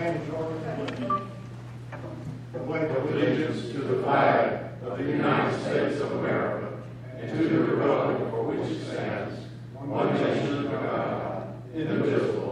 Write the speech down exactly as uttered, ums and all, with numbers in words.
stand, George. Pledge allegiance to the flag of the United States of America and to the republic for which it stands, one nation under God, indivisible,